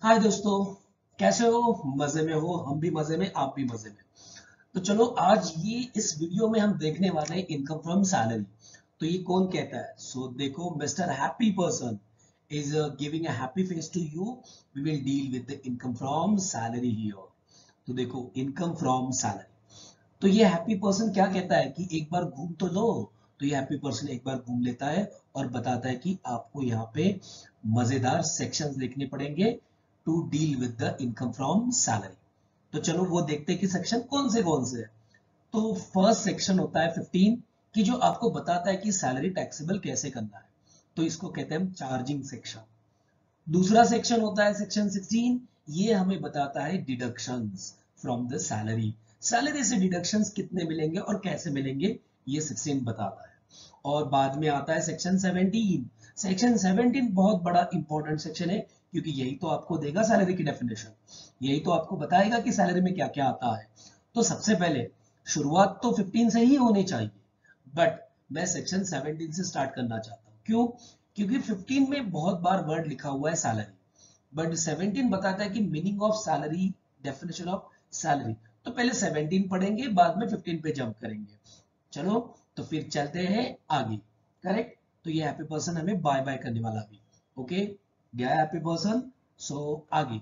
हाय दोस्तों, कैसे हो? मजे में हो? हम भी मजे में, आप भी मजे में। तो चलो आज ये इस वीडियो में हम देखने वाले हैं इनकम फ्रॉम सैलरी। तो ये कौन कहता है? सो देखो, mister happy person is giving a happy face to you. We will deal with the income from salary here. तो देखो, इनकम फ्रॉम सैलरी। तो ये हैप्पी पर्सन क्या कहता है कि एक बार घूम तो लो। तो ये हैप्पी पर्सन एक बार घूम लेता है और बताता है कि आपको यहाँ पे मजेदार सेक्शंस देखने पड़ेंगे to deal with the income from salary. तो चलो वो देखते हैं कि सेक्शन कौन से है। तो फर्स्ट सेक्शन होता है 15 कि जो आपको बताता है कि सैलरी टैक्सेबल कैसे करना है। तो इसको कहते हैं हम चार्जिंग सेक्शन। दूसरा सेक्शन होता है सेक्शन 16। ये हमें बताता है deductions from the salary. Salary से डिडक्शंस कितने मिलेंगे और कैसे मिलेंगे, ये 16 बताता है। और बाद में आता है सेक्शन 17। सेक्शन 17 बहुत बड़ा इंपॉर्टेंट सेक्शन है, क्योंकि यही तो आपको देगा सैलरी की डेफिनेशन। यही तो आपको बताएगा कि सैलरी में क्या क्या आता है। तो सबसे पहले शुरुआत तो 15 से ही होनी चाहिए, बट मैं सेक्शन 17 से स्टार्ट करना चाहता हूँ। क्यों? क्योंकि 15 में बहुत बार वर्ड लिखा हुआ है सैलरी, बट 17 बताता है कि meaning of salary, definition of salary. तो पहले 17 पढ़ेंगे, बाद में 15 पे जंप करेंगे। चलो, तो फिर चलते हैं आगे। करेक्ट। तो ये हैप्पी पर्सन हमें बाय बाय करने वाला भी। ओके, गया हैप्पी पर्सन। सो आगे।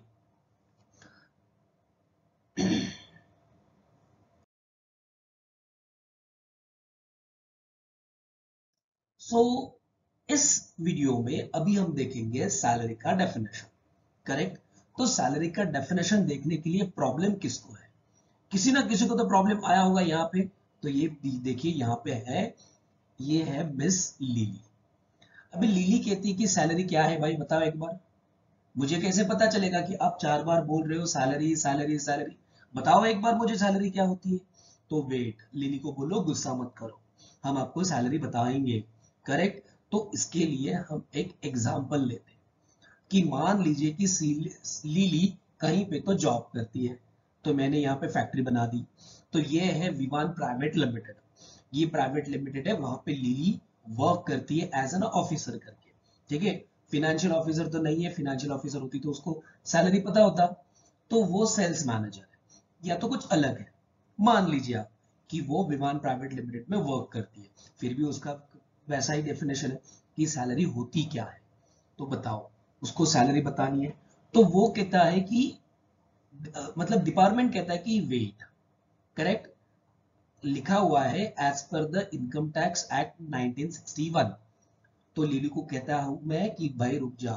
सो इस वीडियो में अभी हम देखेंगे सैलरी का डेफिनेशन। करेक्ट। तो सैलरी का डेफिनेशन देखने के लिए प्रॉब्लम किसको है? किसी ना किसी को तो प्रॉब्लम आया होगा यहाँ पे। तो ये देखिए यहाँ पे है, ये है मिस लिली। अभी लिली कहती है कि सैलरी क्या है भाई, बताओ एक बार। मुझे कैसे पता चलेगा कि आप 4 बार बोल रहे हो सैलरी सैलरी सैलरी? बताओ एक बार मुझे सैलरी क्या होती है। तो वेट, लिली को बोलो गुस्सा मत करो, हम आपको सैलरी बताएंगे। करेक्ट। तो इसके लिए हम एक एग्जाम्पल लेते हैं कि मान लीजिए कि लिली कहीं पे तो जॉब करती है। तो मैंने यहाँ पे फैक्ट्री बना दी। तो ये है विवान प्राइवेट लिमिटेड। ये प्राइवेट लिमिटेड है, वहां पे लिली वर्क करती है एज एन ऑफिसर करके। ठीक है। फिनेंशियल ऑफिसर तो नहीं है, फिनेंशियल ऑफिसर होती तो उसको सैलरी पता होता। तो वो सेल्स मैनेजर है या तो कुछ अलग है। मान लीजिए आप कि वो विमान प्राइवेट लिमिटेड में वर्क करती है, फिर भी उसका वैसा ही डेफिनेशन है कि सैलरी होती क्या है। तो बताओ, उसको सैलरी बतानी है। तो वो कहता है कि मतलब डिपार्टमेंट कहता है कि वेट। करेक्ट। लिखा हुआ है as per the income tax act 1961। तो लिली को कहता हूं मैं कि भाई रुक जा।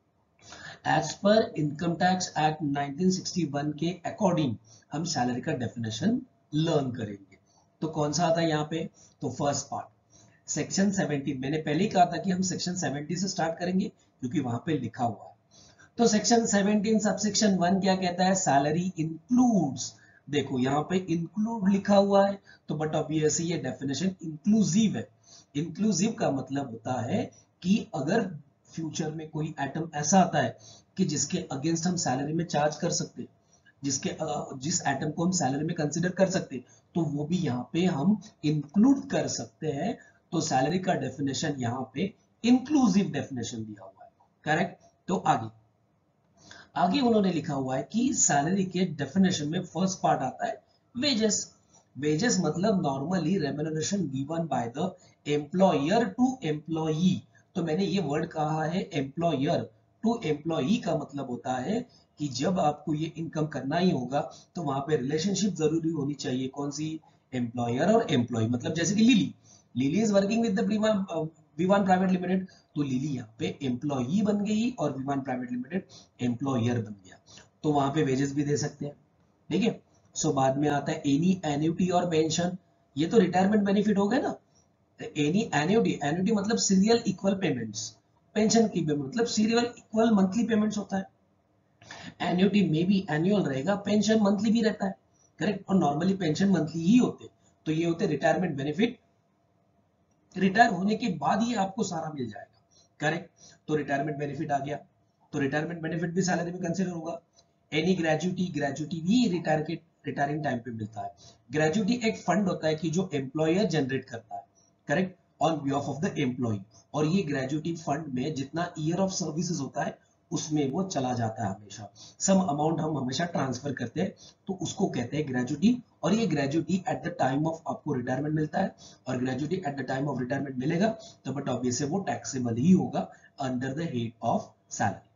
As per income tax act 1961 के अकॉर्डिंग हम सैलरी का डेफिनेशन लर्न करेंगे। तो कौन सा आता है यहाँ पे? तो फर्स्ट पार्ट सेक्शन 17। मैंने पहले ही कहा था कि हम सेक्शन 70 से स्टार्ट करेंगे, क्योंकि वहां पे लिखा हुआ है। तो सेक्शन 17 सबसेक्शन 1 क्या कहता है? Salary includes. देखो यहाँ पे इंक्लूड लिखा हुआ है, तो बट ऑब्वियसली ये डेफिनेशन इंक्लूसिव है। इंक्लूसिव का मतलब होता है कि अगर फ्यूचर में कोई आइटम ऐसा आता है कि जिसके अगेंस्ट हम सैलरी में चार्ज कर सकते, जिसके जिस आइटम को हम सैलरी में कंसीडर कर सकते, तो वो भी यहाँ पे हम इंक्लूड कर सकते हैं। तो सैलरी का डेफिनेशन यहाँ पे इंक्लूसिव डेफिनेशन दिया हुआ है। करेक्ट। तो आगे आगे उन्होंने लिखा हुआ है कि सैलरी के डेफिनेशन में फर्स्ट पार्ट आता है वेजेस। वेजेस मतलब normally remuneration given by the employer to employee. तो मैंने ये वर्ड कहा है एम्प्लॉयर टू एम्प्लॉई, का मतलब होता है कि जब आपको ये इनकम करना ही होगा तो वहां पे रिलेशनशिप जरूरी होनी चाहिए। कौन सी? एम्प्लॉयर और एम्प्लॉय। मतलब जैसे कि Lily, Lily is working with the Vivan private limited. तो लिली यहाँ पे एम्प्लॉई बन गई और विमान प्राइवेट लिमिटेड एम्प्लॉयर बन गया। तो वहां पे वेजेस भी दे सकते हैं। ठीक है। सो बाद में आता है एनी एन्युटी और पेंशन। ये तो रिटायरमेंट बेनिफिट हो गए ना। एनी एन्युटी, एन्युटी मतलब सीरियल इक्वल पेमेंट्स। पेंशन की मतलब सीरियल इक्वल मंथली पेमेंट्स होता है। एन्युटी में भी एनुअल रहेगा, पेंशन मंथली भी रहता है। करेक्ट। और नॉर्मली पेंशन मंथली ही होते। तो ये होते रिटायरमेंट बेनिफिट। रिटायर होने के बाद ही आपको सारा मिल जाएगा। करेक्ट। तो रिटायरमेंट बेनिफिट आ गया। तो रिटायरमेंट बेनिफिट भी सैलरी में कंसीडर होगा। एनी ग्रेजुटी, ग्रेजुटी भी रिटायरिंग टाइम पे मिलता है। ग्रेजुटी एक फंड होता है कि जो एम्प्लॉयर जनरेट करता है। Correct. On behalf of the employee. और ये ग्रेजुटी फंड में जितना ईयर ऑफ सर्विसेज होता है उसमें वो चला जाता है हमेशा, सम अमाउंट हम हमेशा ट्रांसफर करते हैं, तो उसको कहते हैं ग्रेजुटी। और ये gratuity at the time of आपको रिटायरमेंट मिलता है, और gratuity at the time of retirement मिलेगा तो बट ऑब्वियसली वो टैक्सेबल ही होगा under the head of salary.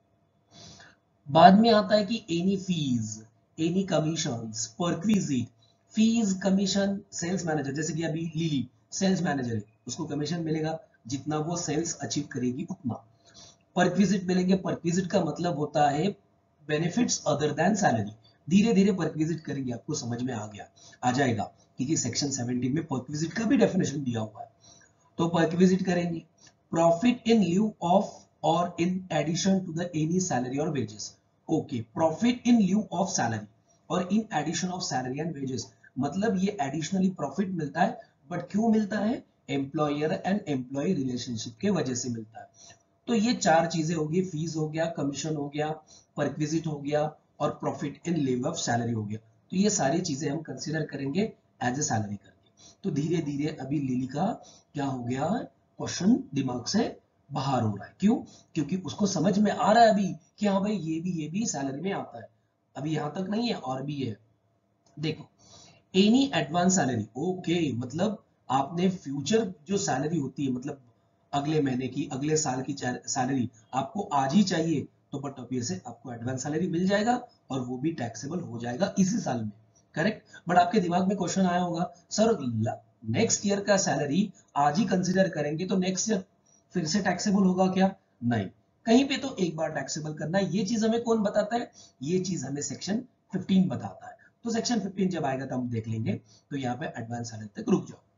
बाद में आता है कि any fees, any commissions, perquisite, fees commission, sales manager, जैसे कि अभी लिली सेल्स मैनेजर है, उसको कमीशन मिलेगा जितना वो सेल्स अचीव करेगी उतना। परक्विजिट मिलेंगे, परक्विजिट का मतलब होता है बेनिफिट्स अदर देन सैलरी। धीरे धीरे परक्विजिट करेंगे आपको समझ में आ जाएगा, क्योंकि सेक्शन 17 में परक्विजिट का भी डेफिनेशन दिया हुआ है। तो परक्विजिट करेंगे, प्रॉफिट इन ल्यू ऑफ और in addition to the any salary और wages. Okay, profit in lieu of salary और in addition of salary and wages, मतलब ये एडिशनली प्रॉफिट मिलता है, बट क्यों मिलता है? एम्प्लॉयर एंड एम्प्लॉय रिलेशनशिप के वजह से मिलता है। तो ये चार चीजें होगी, फीस हो गया, कमीशन हो गया, परक्विजिट हो गया और profit in lieu of salary हो गया। तो ये सारी चीजें हम कंसीडर करेंगे एज ए सैलरी करके। तो धीरे धीरे अभी लिली का क्या हो गया, क्वेश्चन दिमाग से बाहर हो रहा है। क्यों? क्योंकि उसको समझ में आ रहा है अभी कि हाँ भाई ये भी सैलरी में आता है। अभी यहां तक नहीं है और भी है। देखो, एनी एडवांस सैलरी, ओके, मतलब आपने फ्यूचर जो सैलरी होती है, मतलब अगले महीने की, अगले साल की सैलरी आपको आज ही चाहिए, तो बट ऑब्वियसली आपको एडवांस सैलरी मिल जाएगा और वो भी टैक्सेबल हो जाएगा इसी साल में। करेक्ट? बट आपके दिमाग में क्वेश्चन आया होगा, सर नेक्स्ट ईयर का सैलरी आज ही कंसिडर करेंगे तो नेक्स्ट ईयर फिर से टैक्सेबल होगा क्या? नहीं, कहीं पे तो एक बार टैक्सेबल करना है। ये चीज हमें कौन बताता है? ये चीज हमें सेक्शन 15 बताता है। तो सेक्शन 15 जब आएगा तो हम देख लेंगे। तो यहाँ पे एडवांस सैलरी तक रुक जाओ।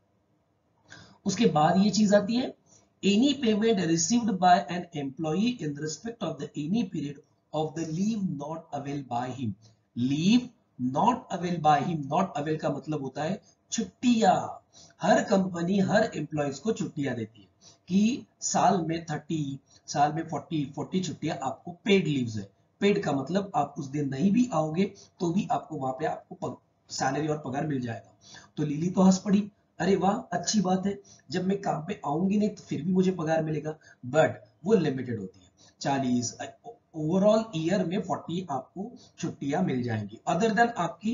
उसके बाद ये चीज आती है, any payment received by an employee in respect of the any period of the leave not avail by him. Leave not avail by him, not avail का मतलब होता है छुट्टियां। हर कंपनी हर एम्प्लॉयज को छुट्टियां देती है कि साल में 30, साल में 40 छुट्टियां आपको पेड लीव्स है। पेड का मतलब आप उस दिन नहीं भी आओगे तो भी आपको वहां पे आपको सैलरी और पगार मिल जाएगा। तो लिली तो हंस पड़ी, अरे वाह अच्छी बात है, जब मैं काम पे आऊंगी नहीं तो फिर भी मुझे पगार मिलेगा। बट वो लिमिटेड होती है, 40, ओवरऑल ईयर में 40 आपको छुट्टियां मिल जाएंगी, अदर देन आपकी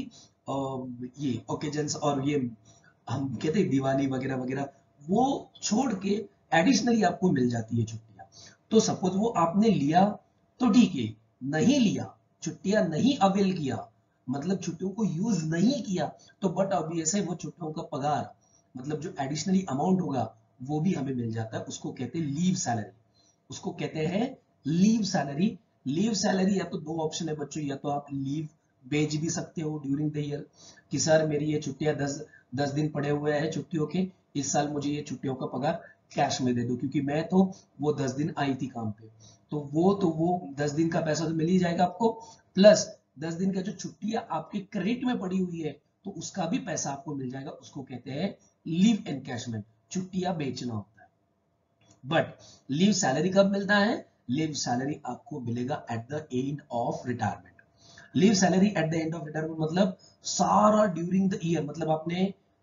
ये ओकेजन्स और ये हम कहते हैं दिवाली वगैरह वगैरह, वो छोड़ के एडिशनली आपको मिल जाती है छुट्टियां। तो सपोज वो आपने लिया तो ठीक है, नहीं लिया, छुट्टियां नहीं अवेल किया, मतलब छुट्टियों को यूज नहीं किया, तो बट ऑब्वियसली वो छुट्टियों का पगार, मतलब जो एडिशनली अमाउंट होगा वो भी हमें मिल जाता है। उसको कहते हैं लीव सैलरी, उसको कहते हैं लीव सैलरी। लीव सैलरी या तो दो ऑप्शन है बच्चों, या तो आप लीव बेच भी सकते हो ड्यूरिंग द ईयर कि सर मेरी ये छुट्टियां 10 दिन पड़े हुए हैं छुट्टियों के, इस साल मुझे ये छुट्टियों का पगार कैश में दे दो, क्योंकि मैं तो वो 10 दिन आई थी काम पे, तो वो 10 दिन का पैसा तो मिल ही जाएगा आपको, प्लस 10 दिन का जो छुट्टियां आपके क्रेडिट में पड़ी हुई है तो उसका भी पैसा आपको मिल जाएगा। उसको कहते हैं लीव एनकैशमेंट, छुट्टियां बेचना होता है। बट लीव सैलरी कब मिलता है? लीव सैलरी आपको मिलेगा at the end of retirement. Leave salary at the end of retirement मतलब सारा ड्यूरिंग द ईयर, मतलब आपने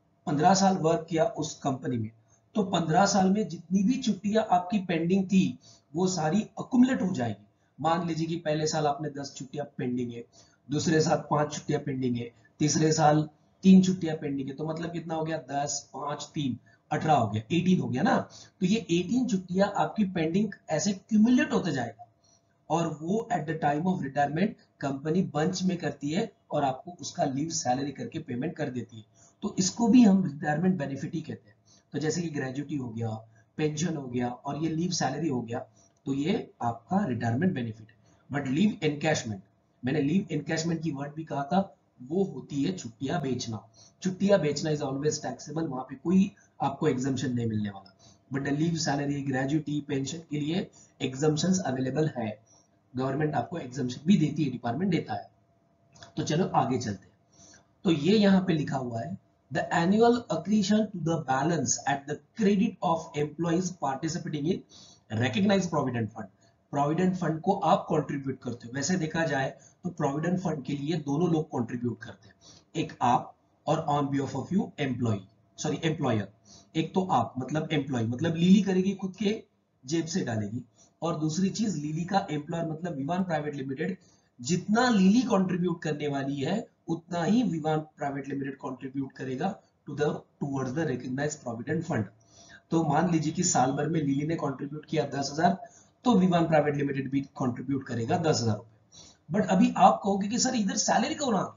15 साल वर्क किया उस कंपनी में, तो 15 साल में जितनी भी छुट्टियां आपकी पेंडिंग थी वो सारी अकुमुलेट हो जाएगी। मान लीजिए कि पहले साल आपने 10 छुट्टियां पेंडिंग है, दूसरे साल 5 छुट्टियां पेंडिंग है, तीसरे साल 3 छुट्टियां पेंडिंग है, तो मतलब कितना हो गया? 10, 5, 3, 18 हो गया, 18 हो गया ना। तो ये 18 छुट्टियां आपकी पेंडिंग ऐसे क्यूमुलेट होते जाएगा, और वो at the time of retirement company bunch में करती है और आपको उसका लीव सैलरी करके पेमेंट कर देती है। तो इसको भी हम रिटायरमेंट बेनिफिट ही कहते हैं। तो जैसे कि ग्रेजुटी हो गया, पेंशन हो गया और ये लीव सैलरी हो गया, तो ये आपका रिटायरमेंट बेनिफिट है। बट लीव एनकैशमेंट, मैंने लीव एनकैशमेंट की वर्ड भी कहा था, वो होती है छुट्टियां बेचना। छुट्टियां बेचना इज ऑलवेज टैक्सेबल, वहां पे कोई आपको एग्जम्पशन नहीं मिलने वाला। But leave salary, gratuity, pension के लिए एग्जम्पशंस अवेलेबल है, गवर्नमेंट आपको एग्जम्पशन भी देती है, डिपार्टमेंट देता है। तो चलो आगे चलते हैं। तो ये यहाँ पे लिखा हुआ है, the annual accretion to the balance at the credit of employees participating in recognised provident fund. Provident fund को आप कंट्रीब्यूट करते हो, वैसे देखा जाए तो प्रोविडेंट फंड के लिए दोनों लोग कंट्रीब्यूट करते हैं, एक आप और on behalf of you employee, sorry employer. एक तो आप मतलब एम्प्लॉय, मतलब लीली करेगी खुद के जेब से डालेगी, और दूसरी चीज लिली का एम्प्लॉयर मतलब विवान प्राइवेट लिमिटेड, जितना लिली कंट्रीब्यूट करने वाली है उतना ही विवान प्राइवेट लिमिटेड कंट्रीब्यूट करेगा towards the recognised provident fund. तो मान लीजिए कि साल भर में लिली ने कंट्रीब्यूट किया 10,000, तो विवान प्राइवेट लिमिटेड भी कंट्रीब्यूट करेगा 10,000 रुपए। बट अभी आप कहोगे कि सर इधर सैलरी कौन आ गया?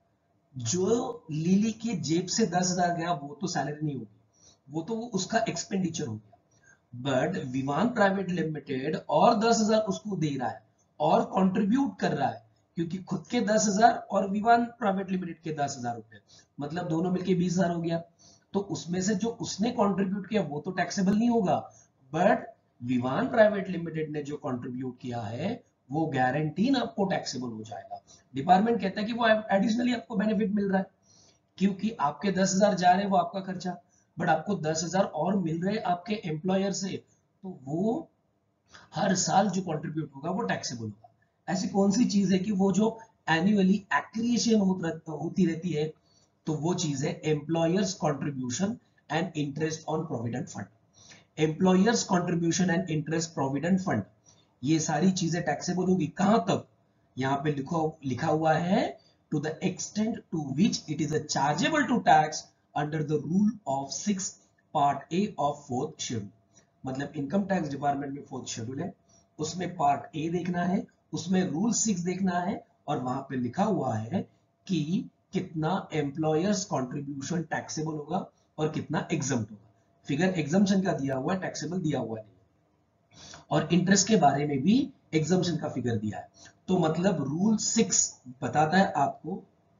जो लिली की जेब से 10,000 गया वो तो सैलरी नहीं होगी, वो तो उसका एक्सपेंडिचर हो गया। बट विमान प्राइवेट लिमिटेड और 10,000 उसको दे रहा है और कंट्रीब्यूट कर रहा है, क्योंकि खुद के 10,000 और विमान प्राइवेट लिमिटेड के 10,000 रुपए, मतलब दोनों मिलके 20,000 हो गया। तो उसमें से जो उसने कंट्रीब्यूट किया वो तो टैक्सेबल नहीं होगा, बट विमान प्राइवेट लिमिटेड ने जो कंट्रीब्यूट किया है वो गारंटीन आपको टैक्सेबल हो जाएगा। डिपार्टमेंट कहता है कि वो एडिशनली आपको बेनिफिट मिल रहा है, क्योंकि आपके 10,000 जा रहे हैं वो आपका खर्चा, बट आपको 10,000 और मिल रहे आपके एम्प्लॉयर से, तो वो हर साल जो कंट्रीब्यूट होगा वो टैक्सेबल होगा। ऐसी कौन सी चीज है कि वो जो एनुअली एक्रिएशन होती रहती है, तो वो चीज है employer's contribution and interest on provident fund. Employer's contribution and interest provident fund, ये सारी चीजें टैक्सेबल होगी कहां तक? यहां पे लिखा हुआ है to the extent to which it is chargeable to tax under the rule of 6 part A of 4th schedule। मतलब इनकम टैक्स डिपार्टमेंट में 4th शेड्यूल है, उसमें पार्ट ए देखना है, उसमें रूल 6 देखना है, और वहां पे लिखा हुआ है कि कितना एम्प्लॉयर्स कंट्रीब्यूशन टैक्सेबल होगा और कितना एग्जम्प्ट होगा। फिगर एग्जम्पशन का दिया हुआ है, टैक्सेबल दिया हुआ नहीं, और इंटरेस्ट के बारे में भी एग्जम्पशन का फिगर दिया है। तो मतलब रूल 6 बताता है आपको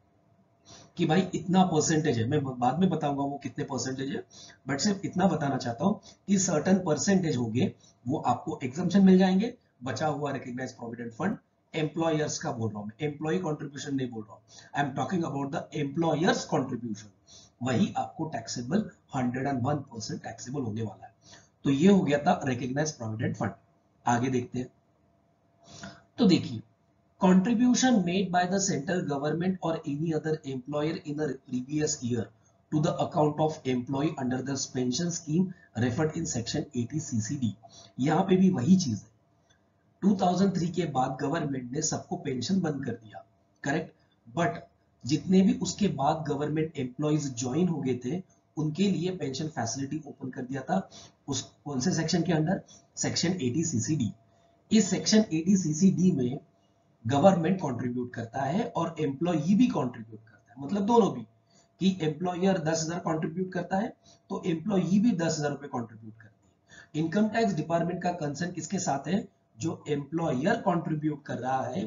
कि भाई इतना परसेंटेज है, मैं बाद में बताऊंगा वो कितने परसेंटेज है, बट सिर्फ इतना बताना चाहता हूं कि सर्टेन परसेंटेज होंगे वो आपको एग्जम्पशन मिल जाएंगे, बचा हुआ रिकॉग्नाइज्ड प्रोविडेंट फंड। एम्प्लॉयर्स का बोल रहा हूं मैं, एम्प्लॉय कंट्रीब्यूशन नहीं बोल रहा हूं, I am talking about the employer's contribution, वही आपको टैक्सेबल 101% टैक्सेबल होने वाला है। तो ये हो गया था रिकॉग्नाइज्ड प्रोविडेंट फंड। आगे देखते हैं। तो देखिए, contribution made by the central government or any other employer in the previous year to the account of employee under the pension scheme referred in section 80 CCD। यहाँ पे भी वही चीज है, 2003 के बाद गवर्नमेंट ने सबको पेंशन बंद कर दिया, करेक्ट, बट जितने भी उसके बाद गवर्नमेंट एम्प्लॉइज ज्वाइन हो गए थे उनके लिए पेंशन फैसिलिटी ओपन कर दिया था। उस कौन से सेक्शन के अंडर? Section 80 CCD। इस सेक्शन 80 CCD में गवर्नमेंट कंट्रीब्यूट करता है और एम्प्लॉई भी कंट्रीब्यूट करता है, मतलब दोनों भी, कि एम्प्लॉयर 10,000 कंट्रीब्यूट करता है तो एम्प्लॉई भी 10,000 रुपए कंट्रीब्यूट करती है। इनकम टैक्स डिपार्टमेंट का कंसर्न किसके साथ है? जो एम्प्लॉयर कंट्रीब्यूट कर रहा है,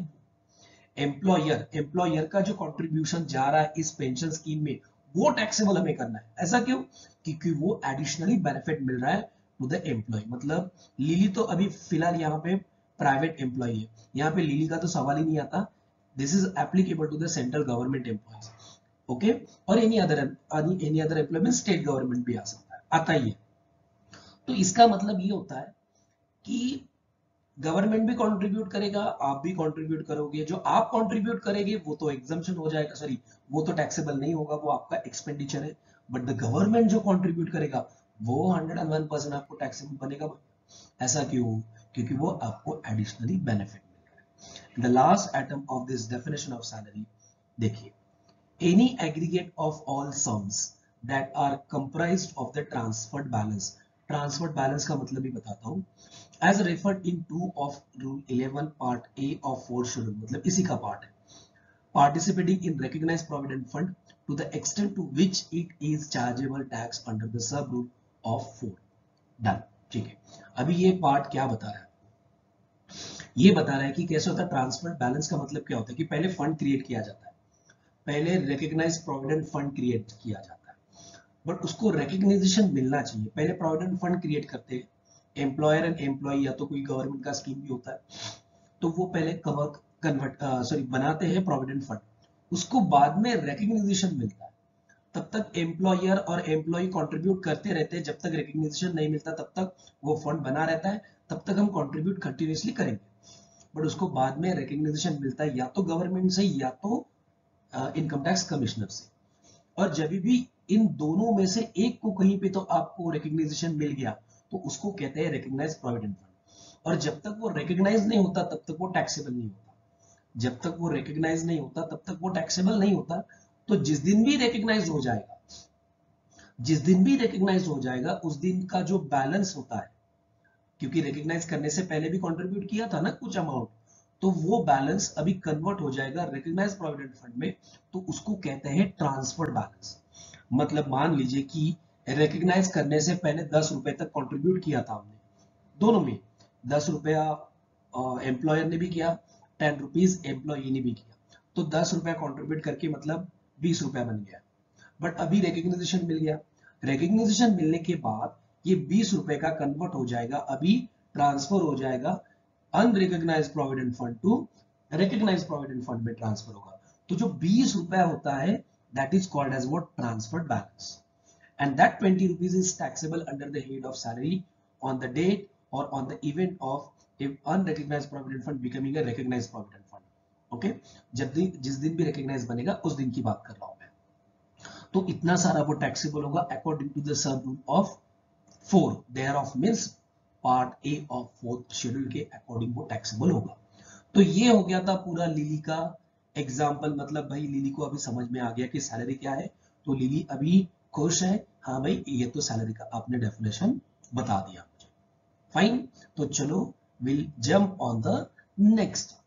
एम्प्लॉयर का जो कंट्रीब्यूशन जा रहा है इस पेंशन स्कीम में वो टैक्सेबल हमें करना है। ऐसा क्यों? क्योंकि वो एडिशनली बेनिफिट मिल रहा है टू द एम्प्लॉय। मतलब लिली तो अभी फिलहाल यहाँ पे प्राइवेट एम्प्लॉय है, यहाँ पे लिली का तो सवाल ही नहीं आता। This is applicable to the central government employees, okay, और एनी अदर एम्प्लॉय में स्टेट गवर्नमेंट भी आ सकता है, आता ही है। तो इसका मतलब ये होता है कि गवर्नमेंट भी कंट्रीब्यूट करेगा, आप भी कंट्रीब्यूट करोगे, जो आप कंट्रीब्यूट करेंगे वो तो एग्जम्पशन हो जाएगा, सॉरी वो तो टैक्सेबल नहीं होगा, वो आपका एक्सपेंडिचर है, बट द गवर्नमेंट जो कंट्रीब्यूट करेगा वो 101% आपको टैक्सेबल बनेगा। ऐसा क्यों? क्योंकि वो आपको एडिशनली बेनिफिट मिल रहा है। The last item of this definition of salary देखिए, any aggregate of all sums that are comprised of the transferred balance. Transferred balance का मतलब भी बताता हूं, as referred in 2 of rule 11 part A of 4 schedule, मतलब इसी का part है, participating in recognized provident fund to the extent to which it is chargeable tax under the sub rule of 4। Done, ठीक है। अभी ये पार्ट क्या बता रहा है? ये बता रहा है कि कैसे होता है ट्रांसफर बैलेंस का मतलब क्या होता है कि पहले फंड क्रिएट किया जाता है, पहले रिकॉग्नाइज्ड प्रोविडेंट फंड क्रिएट किया जाता है, बट उसको रिकॉग्नाइजेशन मिलना चाहिए। पहले प्रोविडेंट फंड क्रिएट करते हैं एम्प्लॉयर एंड एम्प्लॉई, या तो कोई गवर्नमेंट का स्कीम भी होता है, तो वो पहले बनाते हैं प्रोविडेंट फंड, उसको बाद में रिकॉग्नाइजेशन मिलता है। तब तक एम्प्लॉयर और एम्प्लॉय कंट्रीब्यूट करते रहते हैं, जब तक रिकॉग्नाइजेशन नहीं मिलता तब तक वो फंड बना रहता है, तब तक हम कंट्रीब्यूट कंटिन्यूअसली करेंगे, बट उसको बाद में रिकॉग्नाइजेशन मिलता है या तो गवर्नमेंट से या तो इनकम टैक्स कमिश्नर से। और जब भी इन दोनों में से एक को कहीं पे तो आपको रिकॉग्नाइजेशन मिल गया तो उसको कहते हैं रिकॉग्नाइज्ड प्रोविडेंट फंड। और जब तक वो रिकग्नाइज नहीं होता तब तक वो टैक्सेबल नहीं होता। जब तक वो रिकग्नाइज नहीं होता तब तक वो टैक्सेबल नहीं होता। तो जिस दिन भी रिकग्नाइज हो जाएगा, जिस दिन भी रिकग्नाइज हो जाएगा, उस दिन का जो बैलेंस होता है, क्योंकि रिकग्नाइज करने से पहले भी कंट्रीब्यूट किया था ना कुछ अमाउंट, तो वो बैलेंस अभी कन्वर्ट हो जाएगा रिकग्नाइज प्रोविडेंट फंड में, तो उसको कहते हैं ट्रांसफर्ड बैलेंस। मतलब मान लीजिए कि रिकग्नाइज करने से पहले 10 रुपए तक कंट्रीब्यूट किया था हमने, दोनों में 10 रुपया एम्प्लॉयर ने भी किया, 10 रुपीज एम्प्लॉई ने भी किया, तो 10 रुपया कंट्रीब्यूट करके मतलब 20 रुपया बन गया। बट अभी रिकग्नाइजेशन मिल गया, रिकग्नाइजेशन मिलने के बाद ये 20 रुपए का कन्वर्ट हो जाएगा, अभी ट्रांसफर हो जाएगा unrecognised provident fund to recognised provident fund में ट्रांसफर होगा। तो जो 20 रुपया होता है that is called as what, transferred balance, and that 20 rupees is taxable under the head of salary on the date or on the event of if unrecognized provident fund becoming a recognized provident fund. Okay, जब दिन जिस दिन भी recognise बनेगा उस दिन की बात कर रहा हूं मैं। तो इतना सारा वो टैक्सेबल होगा according to the sub rule of 4 thereof means part A of 4th schedule के अकॉर्डिंग वो टैक्सेबल होगा। तो ये हो गया था पूरा लिली का एग्जाम्पल। मतलब भाई लिली को अभी समझ में आ गया कि सैलरी क्या है, तो लिली अभी खुश है, हाँ भाई ये तो सैलरी का आपने डेफिनेशन बता दिया मुझे। फाइन, तो चलो will jump on the next.